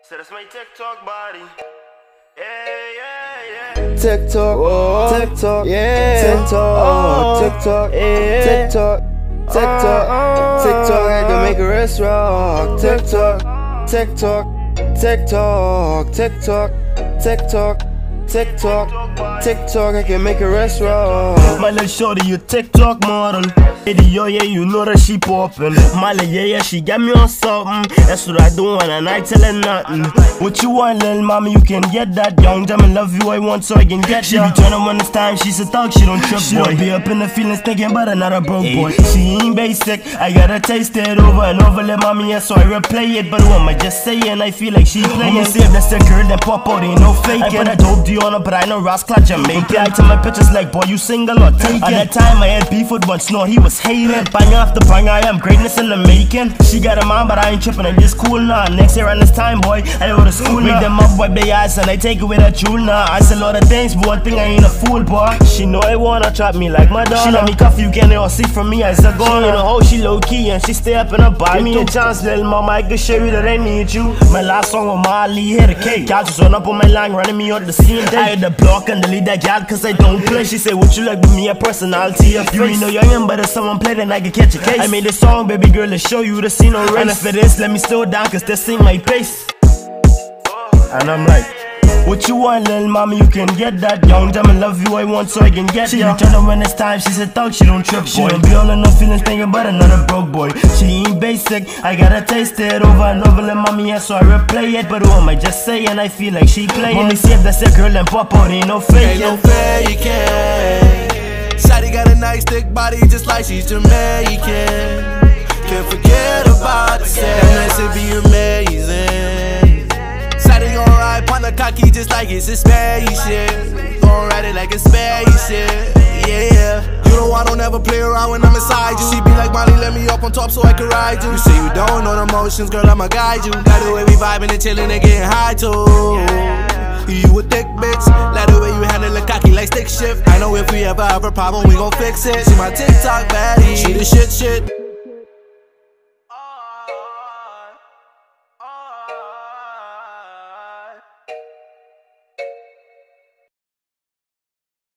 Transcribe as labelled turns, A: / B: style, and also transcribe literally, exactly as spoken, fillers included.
A: So that's my TikTok body. Yeah, yeah, yeah.
B: TikTok, oh, TikTok, yeah. TikTok, oh, TikTok, yeah. TikTok, TikTok, oh, TikTok, I can make a wrist rock. TikTok, TikTok, TikTok, TikTok, TikTok, TikTok, TikTok, I can make a wrist rock.
A: My little shorty, you TikTok model. Keiddie, yo, yeah, you know that she poppin'. Mallyxz, yeah, yeah, she got me on something. That's what I do and I ain't tellin' nothing. What you want, little mama, you can get that. Young Jammin' love you, I want so I can get ya. She be turnin' when it's time, she's a thug, she don't trip, she boy. She don't be up in the feelings thinking about another broke boy. She ain't basic, I gotta taste it over and over, little mommy, yeah, so I replay it. But what am I just saying? I feel like she playin'. When see if that's the girl, then pop out, ain't no faking. I put a dope D on her, but I know Rascal Jamaican. I tell my pictures like, boy, you single or take it. At that time, I had beef with one snore, he was hating. Bang after bang, I am greatness in the making. She got a man, but I ain't tripping, I'm just cool now. Next year around this time, boy, I go to school. Make them up, wipe their eyes, and I take it with a jewel now. I say a lot of things, but one thing I ain't a fool, boy. She know I wanna trap me like my daughter. She let me cuff you, can't all see from me as a gun. You know how she low key and she stay up in her body. Give me a chance, little mama, I can show you that I need you. My last song with Mallyxz, hit a cake. Y'all just run up on my line, running me out the same day. I had to block and delete that gal cause I don't play. She say, what you like with me, a personality, a face. You ain't know young, but if someone play, then I can catch a case. I made this song, baby girl, to show you the scene on race. And if it is, let me slow down cause this ain't my pace. And I'm like, what you want, little mama, you can get that. Young Jammin' love you, I want so I can get ya. She be turned when it's time, she's a thug, she don't trip, boy. She don't be all in no feelings thinking about another broke boy. She ain't basic, I gotta taste it over and over, little mommy, yeah, so I replay it. But what am I just saying? I feel like she playing. When me see if that's a girl, then pop out, ain't no faking.
C: Ain't no faking. Shawty got a nice thick body just like she's Jamaican. Can't forget about the set, that should be amazing. Shawty gon' ride on the cocky just like it's a spaceship. Gon' ride it like a spaceship, yeah. You know I don't ever play around when I'm inside you. She be like, Molly, let me up on top so I can ride you. You say you don't know the motions, girl, I'ma guide you. Like the way we vibing and chillin' and getting high too. You a thick bitch, like the way you handle a cocky like stick shift. I know if we ever have a problem, we gon' fix it. She my TikTok baddie, she the shit shit.